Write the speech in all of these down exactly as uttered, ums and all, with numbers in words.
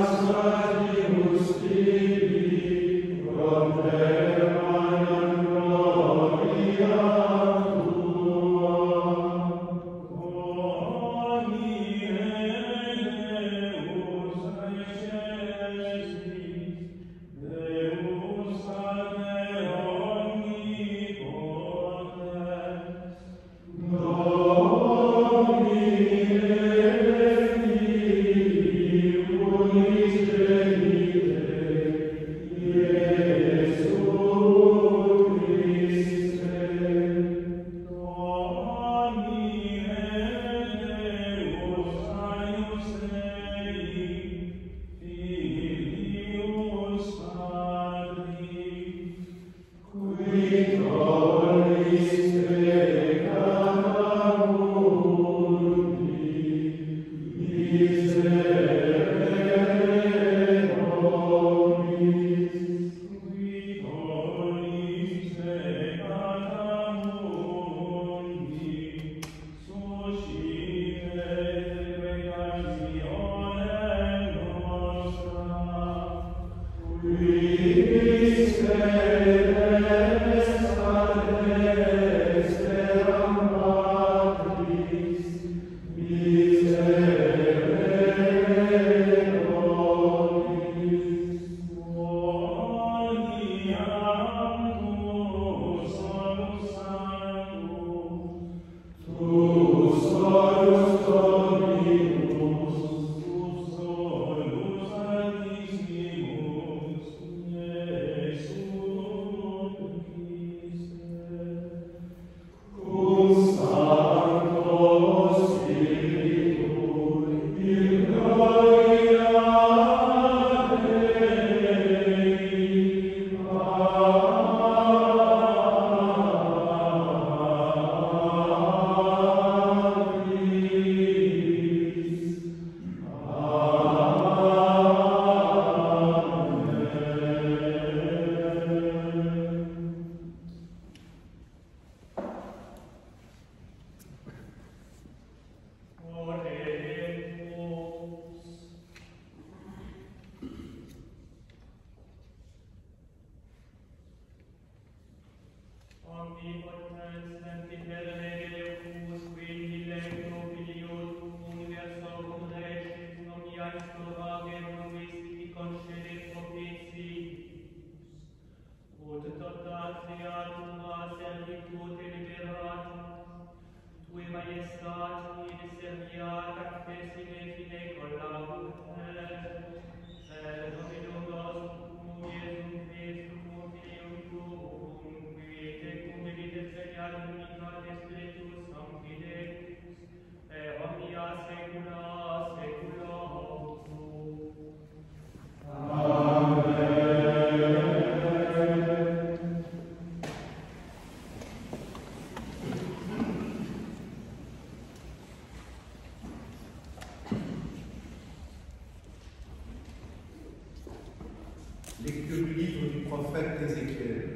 Lecture du livre du prophète Ézéchiel.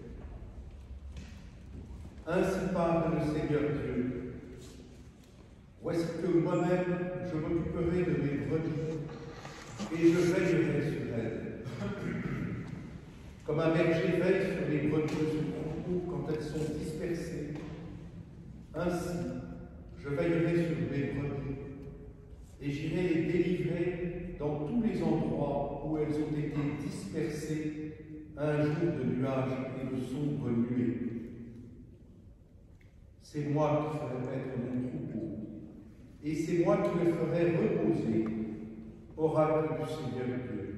Ainsi parle le Seigneur Dieu. Voici que moi-même je m'occuperai de mes brebis et je veillerai sur elles. Comme un berger veille sur les brebis de son troupeau quand elles sont dispersées, ainsi je veillerai sur mes brebis et j'irai les délivrer dans tous les endroits où elles ont été dispersées un jour de nuages et de sombres nuées. C'est moi qui ferai mettre mon troupeau, et c'est moi qui le ferai reposer, oracle du Seigneur Dieu.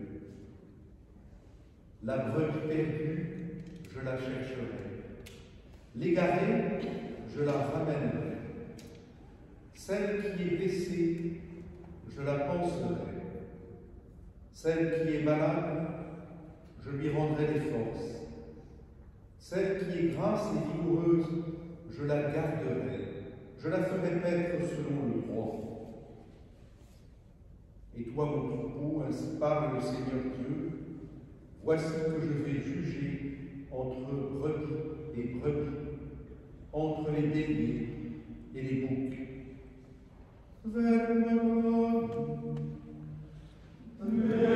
La brebis perdue, je la chercherai. L'égarée, je la ramènerai. Celle qui est blessée, je la panserai. Celle qui est malade, je lui rendrai des forces. Celle qui est grasse et vigoureuse, je la garderai. Je la ferai paître selon le droit. Et toi, mon troupeau, ainsi parle le Seigneur Dieu, voici que je vais juger entre brebis et brebis, entre les béliers et les boucs. Vers le monde, vers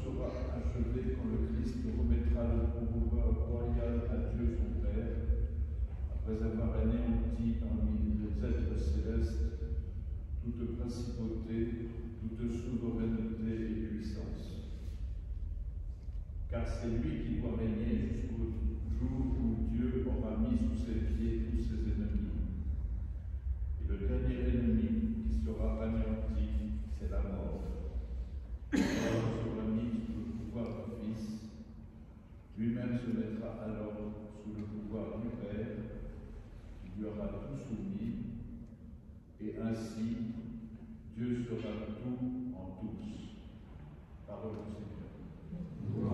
sera achevé quand le Christ remettra le pouvoir royal à Dieu son Père, après avoir anéanti parmi les êtres célestes toute principauté, toute souveraineté et puissance. Car c'est lui qui doit régner jusqu'au jour où Dieu aura mis sous ses pieds tous ses ennemis. Et le dernier ennemi qui sera anéanti, c'est la mort. Il sera mis sous le pouvoir du Fils. Lui-même se mettra alors sous le pouvoir du Père, qui lui aura tout soumis, et ainsi Dieu sera tout en tous. Parole du Seigneur.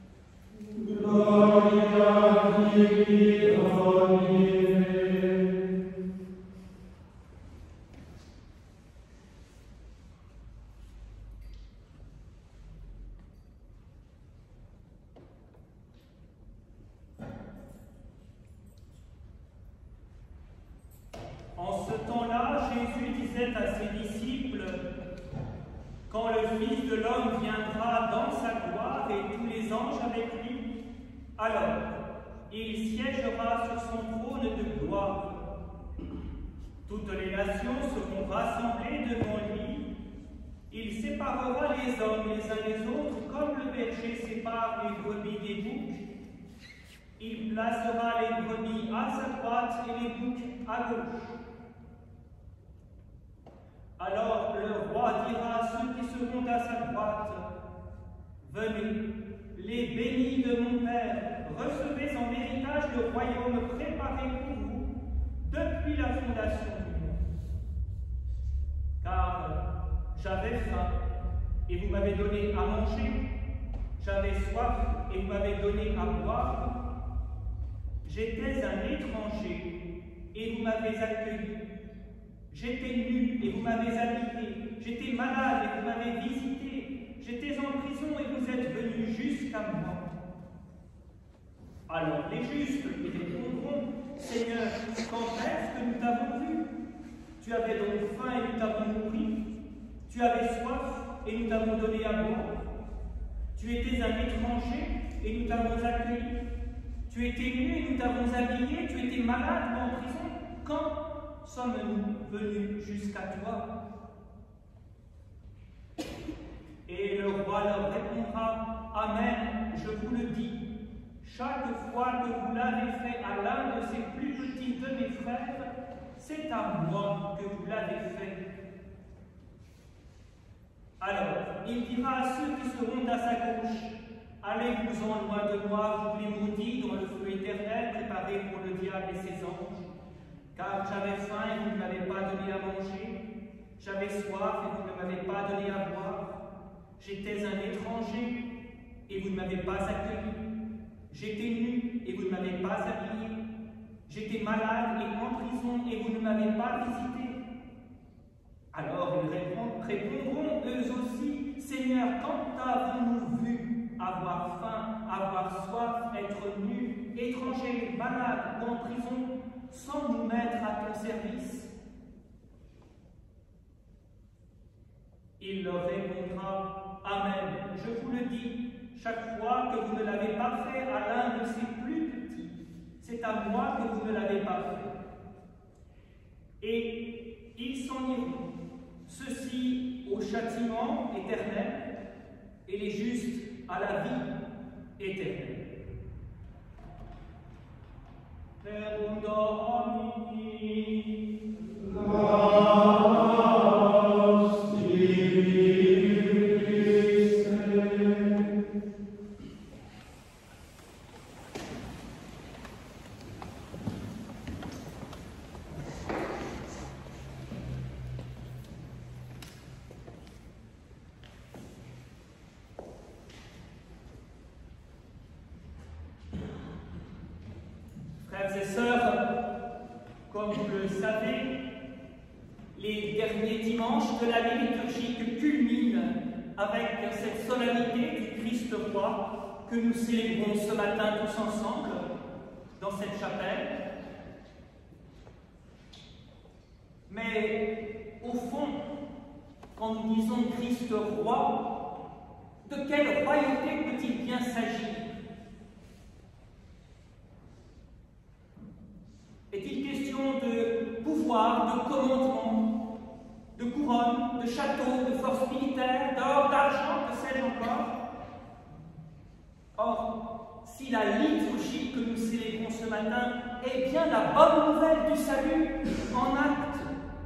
Gloria Dei, Domine. Fils de l'homme viendra dans sa gloire et tous les anges avec lui, alors il siégera sur son trône de gloire. Toutes les nations seront rassemblées devant lui. Il séparera les hommes les uns les autres comme le berger sépare les brebis des boucs. Il placera les brebis à sa droite et les boucs à gauche. Alors le roi dira à ceux qui seront à sa droite, « Venez, les bénis de mon Père, recevez en héritage le royaume préparé pour vous depuis la fondation du monde. Car j'avais faim et vous m'avez donné à manger, j'avais soif et vous m'avez donné à boire, j'étais un étranger et vous m'avez accueilli. J'étais nu et vous m'avez habillé, j'étais malade et vous m'avez visité, j'étais en prison et vous êtes venus jusqu'à moi. » Alors les justes lui répondront, « Seigneur, quand est-ce que nous t'avons vu? Tu avais donc faim et nous t'avons nourri, tu avais soif et nous t'avons donné à boire, tu étais un étranger et nous t'avons accueilli, tu étais nu et nous t'avons habillé, tu étais malade ou en prison, quand sommes-nous venus jusqu'à toi? » Et le roi leur répondra, « Amen, je vous le dis, chaque fois que vous l'avez fait à l'un de ces plus petits de mes frères, c'est à moi que vous l'avez fait. » Alors, il dira à ceux qui seront à sa gauche, « Allez-vous-en loin de moi, vous les maudits, dans le feu éternel préparé pour le diable et ses anges. Car j'avais faim et vous ne m'avez pas donné à manger, j'avais soif et vous ne m'avez pas donné à boire, j'étais un étranger et vous ne m'avez pas accueilli, j'étais nu et vous ne m'avez pas habillé, j'étais malade et en prison et vous ne m'avez pas visité. » Alors ils répondront eux aussi, « Seigneur, quand avons-nous vu avoir faim, avoir soif, être nu, étranger, malade ou en prison, sans nous mettre à ton service? » Il leur répondra, « Amen, je vous le dis, chaque fois que vous ne l'avez pas fait à l'un de ces plus petits, c'est à moi que vous ne l'avez pas fait. » Et ils s'en iront, ceux-ci au châtiment éternel et les justes à la vie éternelle. Verbum Domini. Laus tibi Christe. Frères et sœurs, comme vous le savez, les derniers dimanches de l'année liturgique culminent avec cette solennité du Christ roi que nous célébrons ce matin tous ensemble dans cette chapelle. Mais au fond, quand nous disons Christ roi, de quelle royauté peut-il bien s'agir? Est-il question de pouvoir, de commandement, de couronne, de château, de force militaire, d'or, d'argent, que sais-je encore? Or, si la liturgie que nous célébrons ce matin est bien la bonne nouvelle du salut en acte,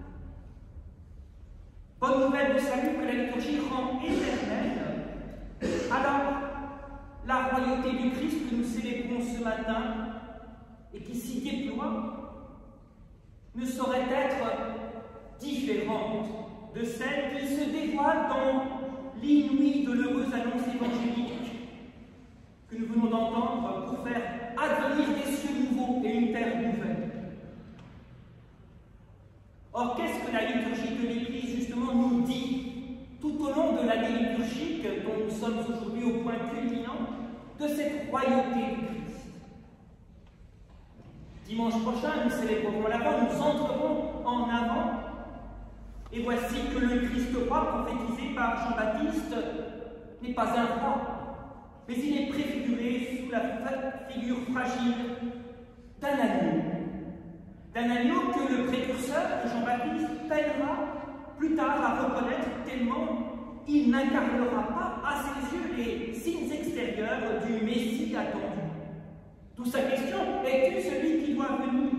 bonne nouvelle du salut que la liturgie rend éternelle, alors la royauté du Christ que nous célébrons ce matin et qui s'y déploie ne saurait être différente de celle qui se dévoile dans l'inouï de l'heureuse annonce évangélique que nous venons d'entendre pour faire advenir des cieux nouveaux et une terre nouvelle. Or, qu'est-ce que la liturgie de l'Église, justement, nous dit tout au long de l'année liturgique dont nous sommes aujourd'hui au point culminant de cette royauté du Christ? Dimanche prochain, nous célébrerons l'Avent, nous entrerons en avant Et voici que le Christ roi prophétisé par Jean-Baptiste n'est pas un roi, mais il est préfiguré sous la figure fragile d'un agneau. D'un agneau que le précurseur de Jean-Baptiste peinera plus tard à reconnaître tellement il n'incarnera pas à ses yeux les signes extérieurs du Messie attendu. D'où sa question, es-tu celui qui doit venir?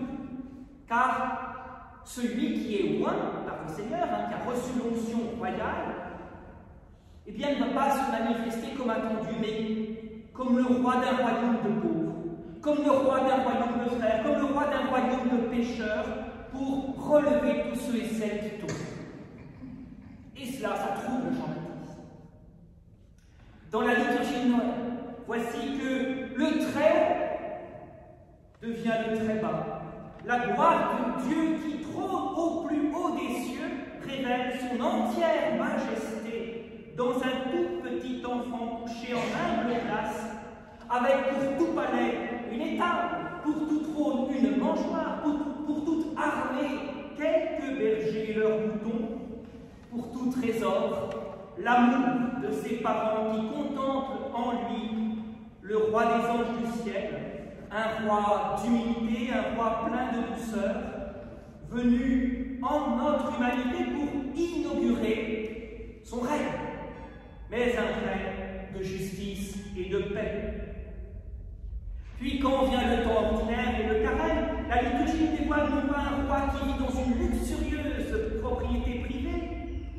Car celui qui est loin par le Seigneur, hein, qui a reçu l'onction royale, eh bien, ne va pas se manifester comme attendu, mais comme le roi d'un royaume de pauvres, comme le roi d'un royaume de frères, comme le roi d'un royaume de pécheurs, pour relever tous ceux et celles qui tombent. Et cela, ça trouble Jean-Baptiste. Dans la liturgie de Noël, voici que le très haut devient le très bas. La gloire de Dieu qui trône au plus haut des cieux révèle son entière majesté dans un tout petit enfant couché en humble place, avec pour tout palais une étable, pour tout trône une mangeoire, pour, pour toute armée quelques bergers et leurs moutons, pour tout trésor, l'amour de ses parents qui contemplent en lui le roi des anges du ciel, un roi d'humilité, un roi plein de douceur, venu en notre humanité pour inaugurer son règne, mais un règne de justice et de paix. Puis quand vient le temps ordinaire et le carême, la liturgie dévoile non pas un roi qui vit dans une luxurieuse propriété privée,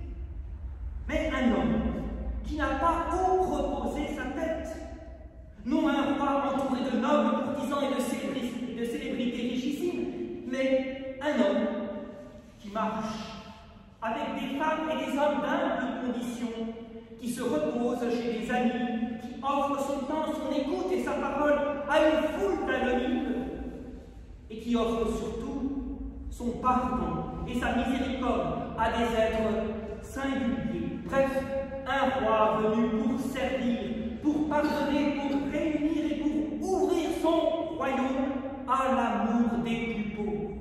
mais un homme qui n'a pas où reposer sa tête. Non un roi entouré de nobles, courtisans et de célébrités, de célébrités richissimes, mais un homme qui marche avec des femmes et des hommes d'humble condition, qui se repose chez des amis, qui offre son temps, son écoute et sa parole à une foule d'anonymes, et qui offre surtout son pardon et sa miséricorde à des êtres singuliers. Bref, un roi venu pour servir, pour pardonner, pour réunir et pour ouvrir son royaume à l'amour des plus pauvres.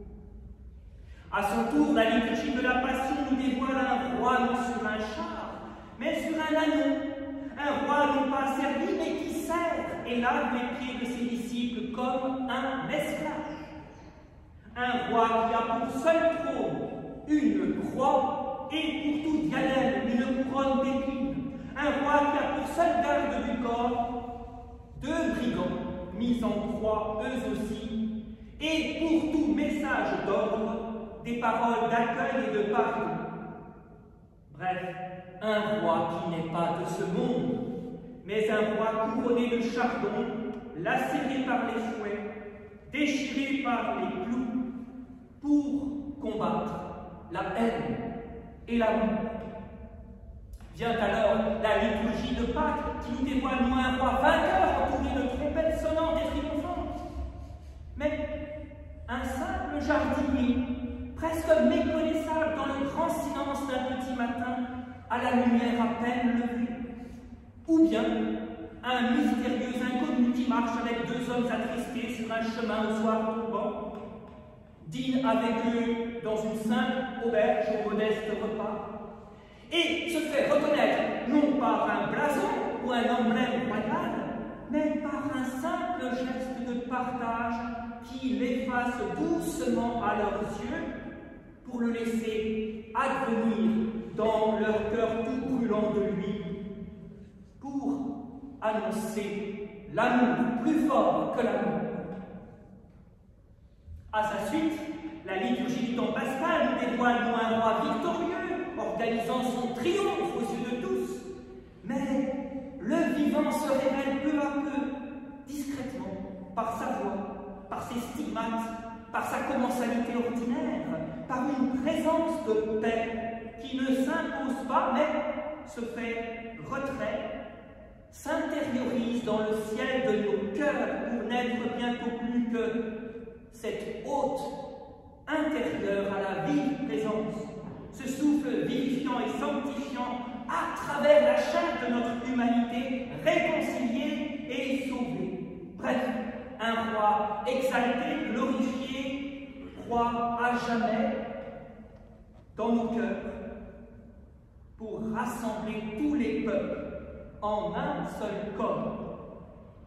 À son tour, la liturgie de la Passion nous dévoile un roi non sur un char, mais sur un agneau, un roi non pas servi, mais qui sert et lave les pieds de ses disciples comme un esclave. Un roi qui a pour seul trône une croix et pour tout diadème une couronne d'épines. Un roi qui a pour seule garde du corps deux brigands mis en croix eux aussi, et pour tout message d'ordre des paroles d'accueil et de pardon. Bref, un roi qui n'est pas de ce monde, mais un roi couronné de chardon, lacéré par les fouets, déchiré par les clous, pour combattre la haine et l'amour. Vient alors la liturgie de Pâques qui nous dévoile non un roi vainqueur entouré de trompettes sonnantes et triomphantes, mais un simple jardinier, presque méconnaissable dans le grand silence d'un petit matin, à la lumière à peine levée. Ou bien un mystérieux inconnu qui marche avec deux hommes attristés sur un chemin au soir tombant, dîne avec eux dans une simple auberge au modeste repas, et se fait reconnaître non par un blason ou un emblème royal, mais par un simple geste de partage qui l'efface doucement à leurs yeux pour le laisser advenir dans leur cœur tout brûlant de lui, pour annoncer l'amour plus fort que l'amour. À sa suite, la liturgie du temps pascal nous dévoile non un roi victorieux, organisant son triomphe aux yeux de tous, mais le vivant se révèle peu à peu, discrètement, par sa voix, par ses stigmates, par sa commensalité ordinaire, par une présence de paix qui ne s'impose pas, mais se fait retrait, s'intériorise dans le ciel de nos cœurs pour n'être bientôt plus que cette hôte intérieure à la vive présence, ce souffle vivifiant et sanctifiant à travers la chair de notre humanité réconciliée et sauvée. Bref, un roi exalté, glorifié, roi à jamais, dans nos cœurs pour rassembler tous les peuples en un seul corps.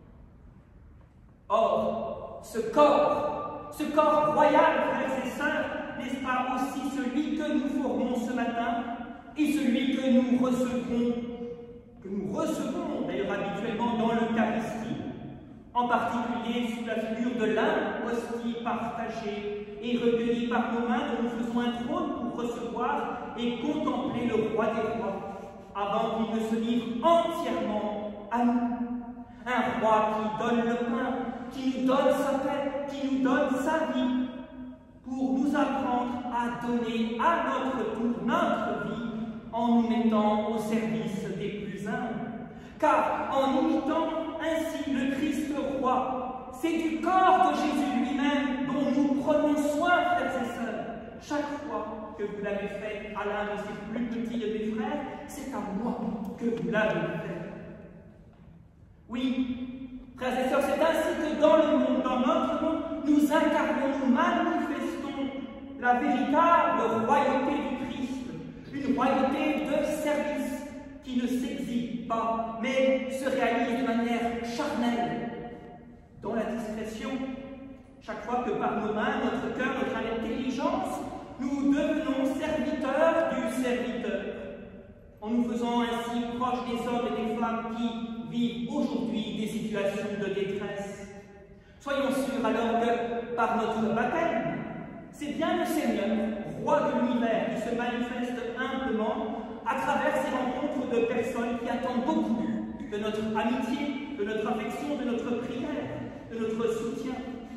Or, ce corps, ce corps royal, frères et sœurs, n'est-ce pas aussi celui que nous formons ce matin et celui que nous recevrons, que nous recevons d'ailleurs habituellement dans l'Eucharistie, en particulier sous la figure de l'hostie partagée et recueillie par nos mains dont nous faisons un trône pour recevoir et contempler le roi des rois, avant qu'il ne se livre entièrement à nous. Un roi qui donne le pain, qui nous donne sa paix, qui nous donne sa vie, pour nous apprendre à donner à notre tour notre vie en nous mettant au service des plus humbles. Car en imitant ainsi le Christ roi, c'est du corps de Jésus lui-même dont nous prenons soin, frères et sœurs. Chaque fois que vous l'avez fait à l'un de ces plus petits de mes frères, c'est à moi que vous l'avez fait. Oui, frères et sœurs, c'est ainsi que dans le monde, dans notre monde, nous incarnons, nous manifestons la véritable royauté du Christ, une royauté de service qui ne s'exhibe pas, mais se réalise de manière charnelle, dans la discrétion. Chaque fois que par nos mains, notre cœur, notre intelligence, nous devenons serviteurs du serviteur, en nous faisant ainsi proches des hommes et des femmes qui vivent aujourd'hui des situations de détresse. Soyons sûrs alors que par notre baptême, c'est bien le Seigneur, roi de l'univers, qui se manifeste humblement à travers ces rencontres de personnes qui attendent beaucoup de notre amitié, de notre affection, de notre prière, de notre soutien.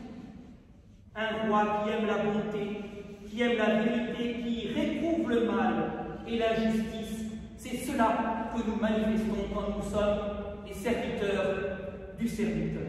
Un roi qui aime la bonté, qui aime la vérité, qui réprouve le mal et l'injustice. C'est cela que nous manifestons quand nous sommes les serviteurs du serviteur.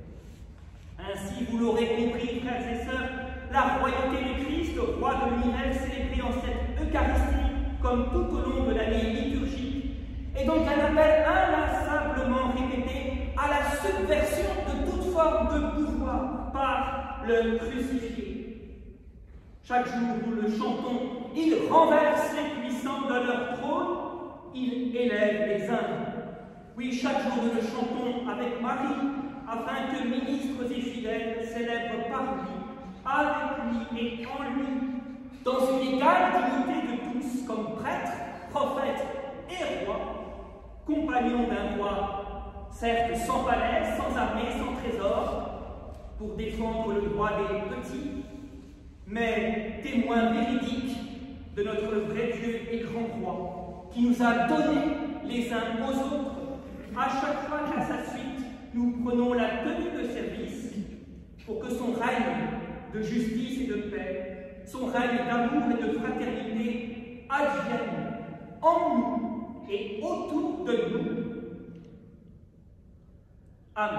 Ainsi, vous l'aurez compris, frères et sœurs, la royauté du Christ, roi de l'univers, célébrée en cette Eucharistie, comme tout au long de l'année liturgique, est donc un appel inlassablement répété à la subversion de toute forme de pouvoir par le crucifié. Chaque jour, nous le chantons, il renverse les puissants de leur trône, il élève les humbles. Oui, chaque jour, nous le chantons avec Marie, afin que ministres et fidèles célèbrent par lui, avec lui et en lui, dans une égale dignité de tous, comme prêtres, prophètes et rois, compagnons d'un roi, certes sans palais, sans armée, sans trésor, pour défendre le droit des petits, mais témoins véridiques de notre vrai Dieu et grand roi, qui nous a donné les uns aux autres, à chaque fois qu'à sa suite, nous prenons la tenue de service pour que son règne de justice et de paix, son règne d'amour et de fraternité advienne en nous et autour de nous. Amen.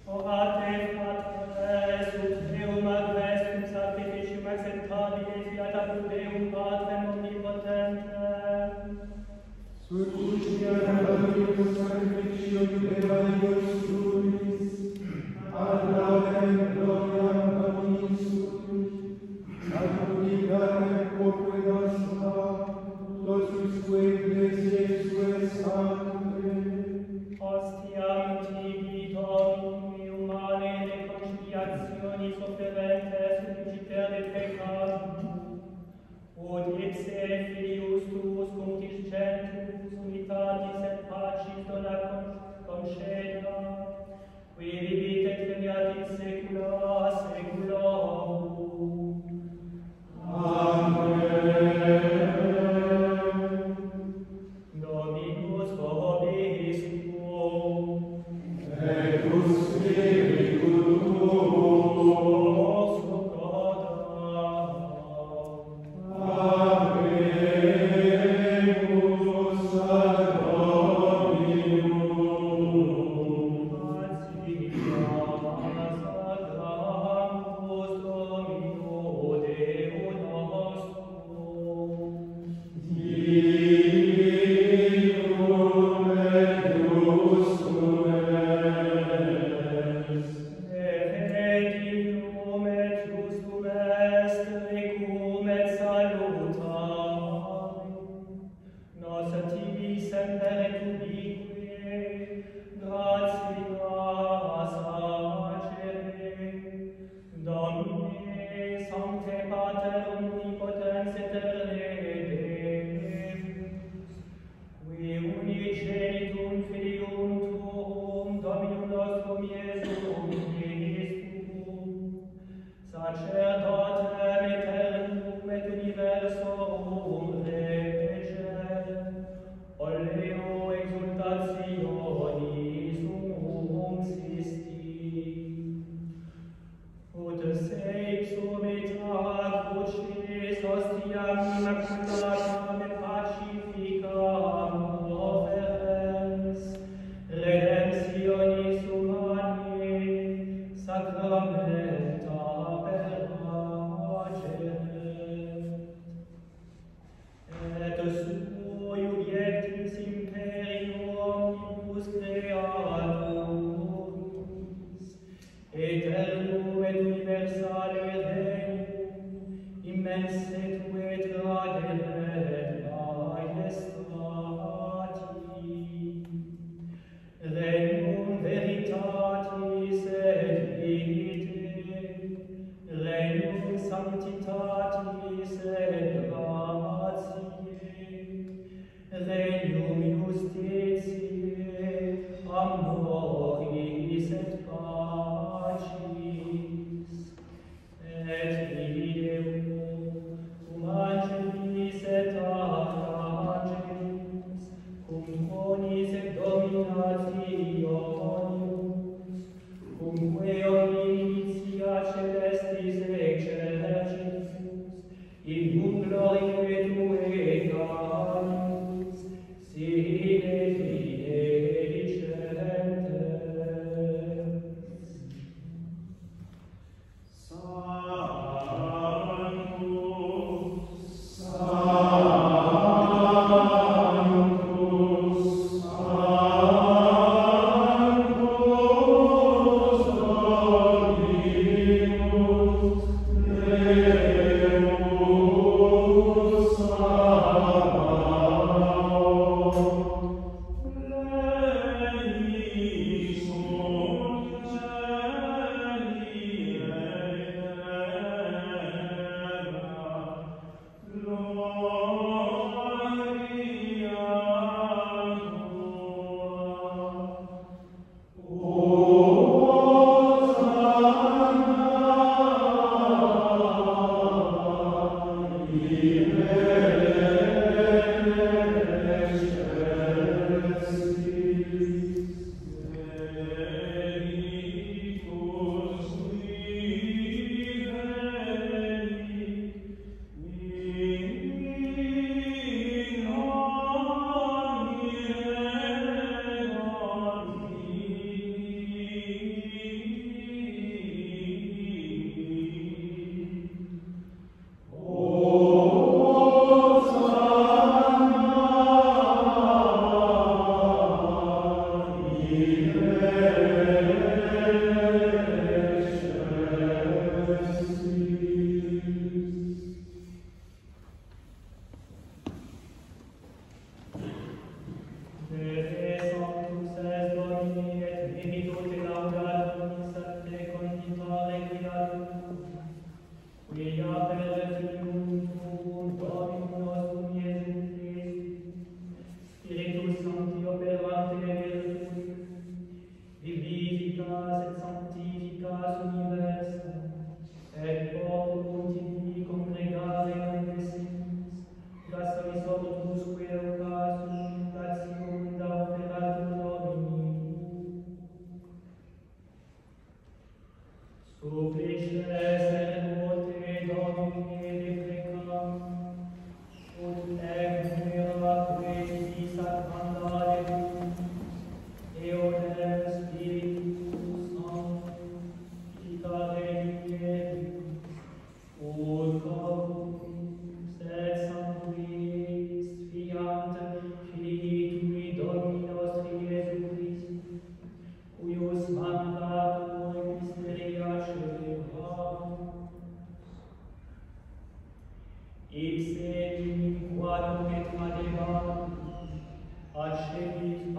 Orate, Patres, ut Deum advestum sacrificium acceptabile fiat ad Deum Patrem omnipotentem. Sut utia regabimus sacrificium Evangelium tuis, ad laudem gloriam Domini sui, ad unitate quoque nostra, totus quae ecclesiae suae sanctae, Hostiam tibi Domini humane reconciliationis offerentes supliciter de peccatum, ut ipse filius tuus contiscentus unitatis et pacis dona conceda, qui vivit et regnat in saecula saeculorum. Amen. Dominus vobiscum. Et spiritu tuo, Habemus ad Amen.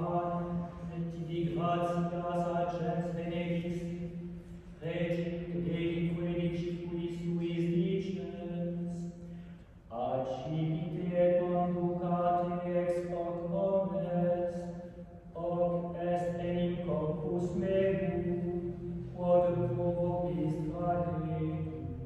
Panem, et tibi gratias agens benedictis, regic Dei quedicibus suis dicens, accipite et conducate ex hoc omnes, hoc est enim corpus meum, quod vobis tradetur.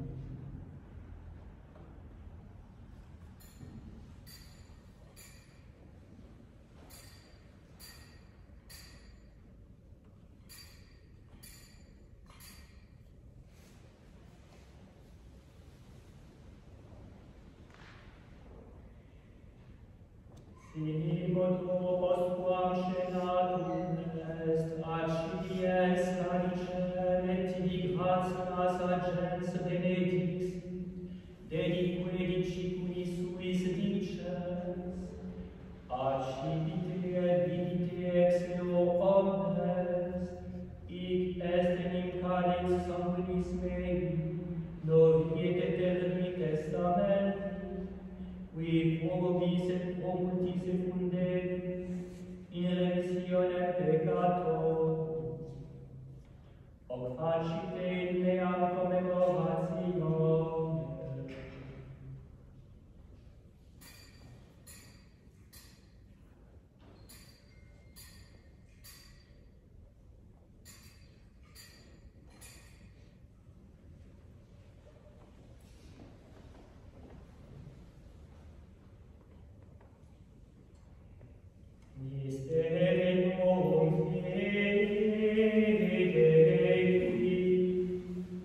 Sinimodo postquam scenatum est, accipiens cadicem et tibi gratias agens benedictis, dedique dicipulis suis dicens, accipite et vidite ex eo omnes, hic est enim calis sanguinis mei, novi et eterni testamentum, qui vobis et promultis effundebit in remissionem peccatorum, hoc facite in meam commemorationem. Misericum Dei,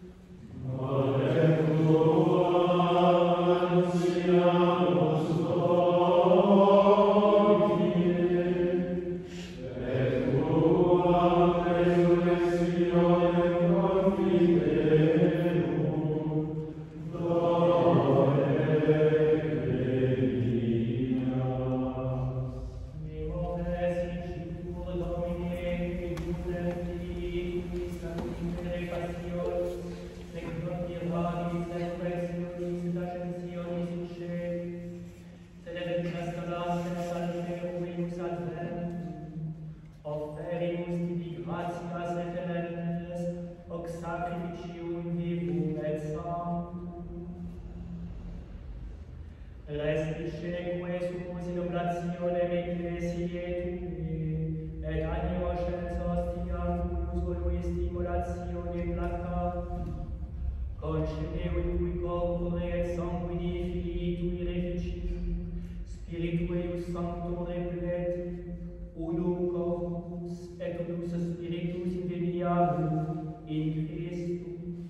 Respiceque suppos in oblationem ecclesiae tui, et animoscens hostiam culus volui stimulatione placati, concedeu tui corpore et sanguini filii tui reficit, spiritu eius sancto repleti, unum corpus et unus spiritus inveniamus in Christu.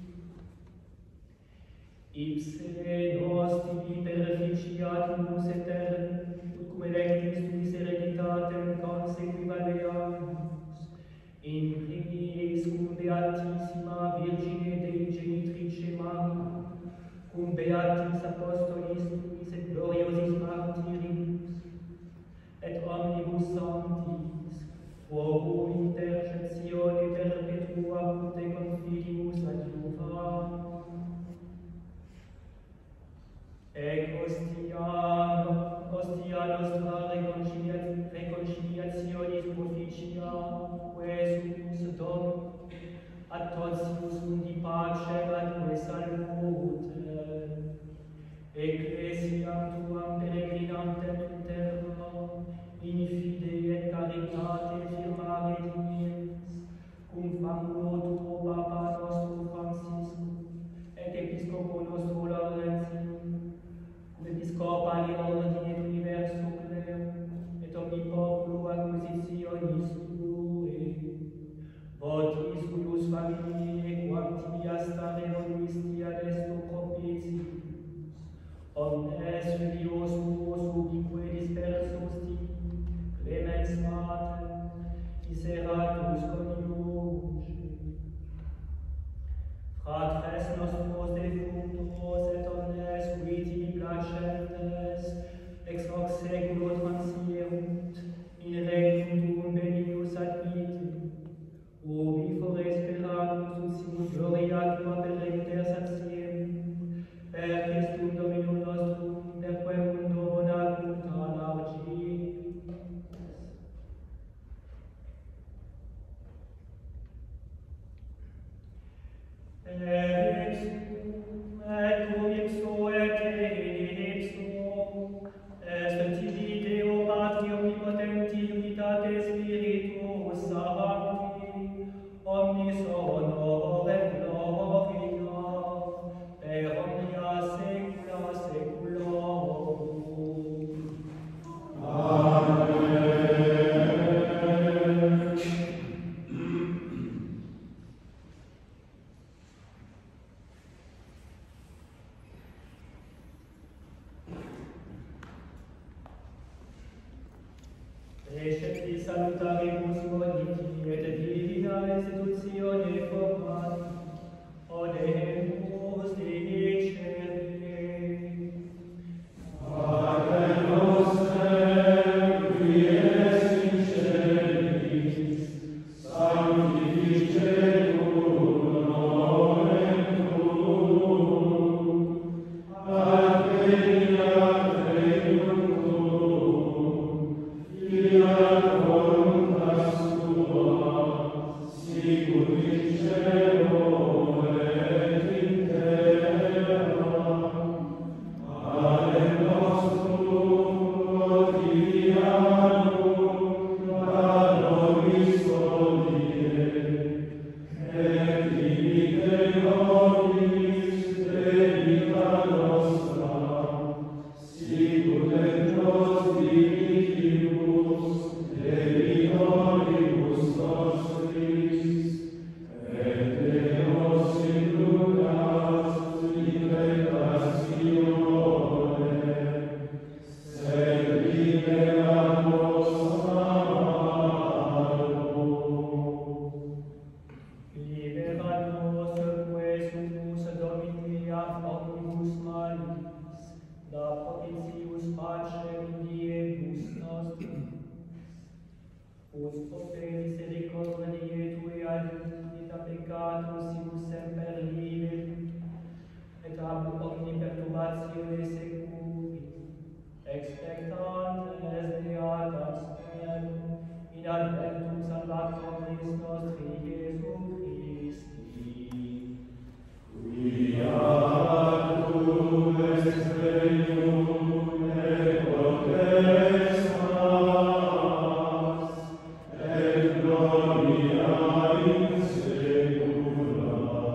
Ipse nos tibi perficiatus eternum, ut cum electis tuis hereditatem consequivaleamus, in primis cum Beatissima Virgine Dei Genitrice Maria, cum Beatis Apostolis tuis et gloriosis martyribus, et omnibus sanctis, quorum intercessione perpetua pute confidimus adjuvamus. Ec hostia, hostia nostra reconciliationis proficia, quesumus Dom, ad totius mundi pacem atque salute, ecclesiam tuam peregrinantem in terra, in fide et caritate firmare dimiens, cum famulo tuo Papa nostro Franciscus, et Episcopo nostro Laurentius, Episcopali ordine universum clero, et omni populo acquisitionis tue, votis uius familiae quam tibia stare voluistia desto propitius, omnes filios tuos ubique dispersus tibi, clemens mater, miseratus coniuge, fratres nostros defunctos et omnes qui tibi placentes, ex hoc seculo transierunt, in regnum tuum benignus admitte, ubi fore speramus ut simus gloria tua per iter satiem, per Christum Dominum nostrum, per quem mundo bona culta largis. salutaribus boniti et divina institutione formati, odemus dicere. Pater noster, qui es in celis, sanctificetur nomen tuum, adveniat regnum tuum, fiat voluntas tua, sicut in cielo et in terra. Panem nostrum quotidianum da nobis hodie, et dimitte nobis debita nostra, sicut et nos dimittimus debitoribus nostris, et ne nos inducas in tentatione, sed libera nos a malo. Libera nos quesumus Domini ad omnibus malis, da propitius pacem diebus nostrum. Ut per misericordiae Tue adjuncta peccatus simus semper liberi, et ab omni perturbatione securi, expectantes beatam spem, in adventum salvationis nostri Iesu Christi. Fiatum est regnum et potestas, et gloria in saecula.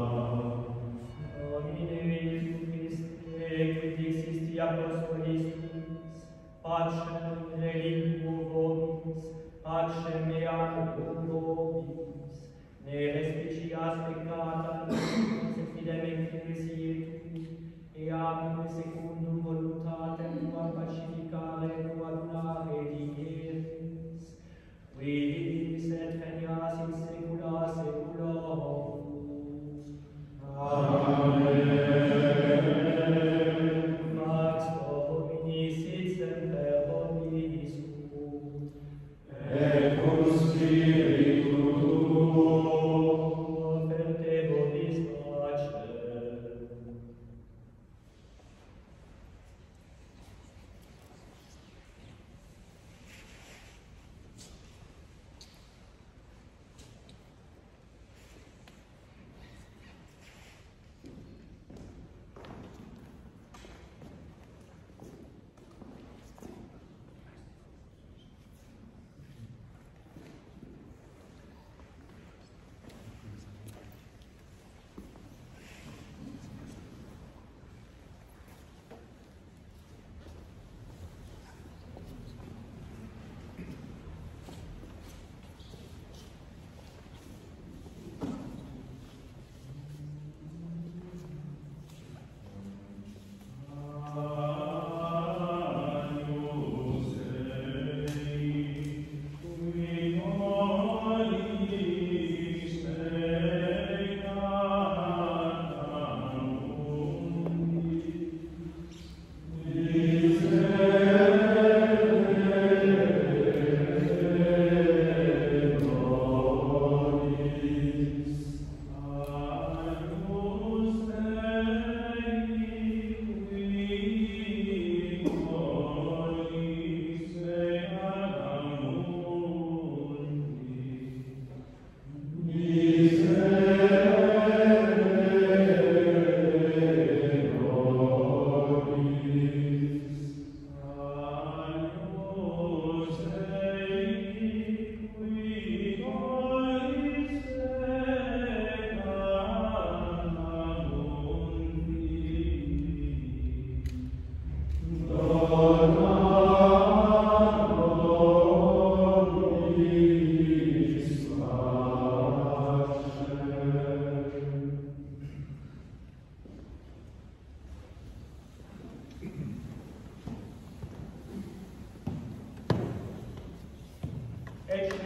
Domine Iesu Christe, qui dixisti apostolis tuis, pacem reliquo vobis, pacem meam vobis, ne respicias peccata nostris et fidem ecclesiae tui, eam secundum voluntatem tuam pacificare et coadunare digieris, quis et regnas in saecula saeculorum. Amen. Pax Domini sit semper omniscium. Et cum spiritu tuo. Oferte vobis pacem.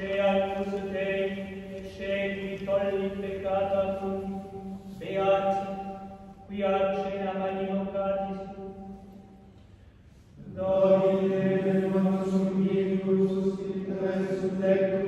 Creatus Dei, scegli tolli peccata tu, beati, qui accena manimo catis tu. Domine, per nostrum Spiritus, Spiritus, Spiritus,